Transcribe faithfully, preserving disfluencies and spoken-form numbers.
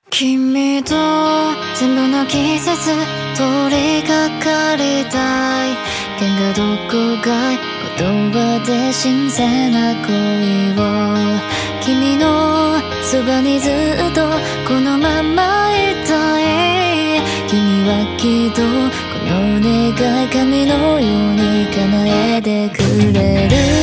君と全部の季節通りかかりたい。喧嘩どこかい言葉で新鮮な恋を。君のそばにずっとこのままいたい。君はきっとこの願い神のように叶えてくれる。